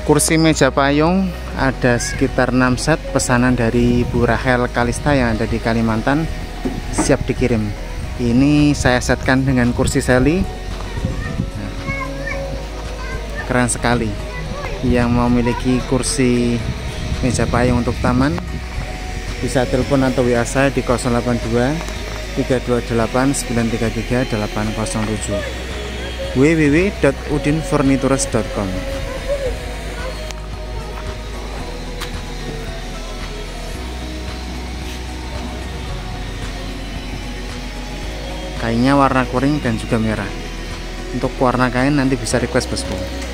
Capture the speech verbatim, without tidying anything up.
Kursi meja payung ada sekitar enam set pesanan dari Bu Rahel Kalista yang ada di Kalimantan, siap dikirim. Ini saya setkan dengan kursi Sally. Nah, keren sekali. Yang mau memiliki kursi meja payung untuk taman bisa telepon atau W A saya di nol delapan dua tiga dua delapan sembilan tiga tiga delapan nol tujuh w w w titik udin furnitures titik com. Kainnya warna kuning dan juga merah. Untuk warna kain nanti bisa request bosku.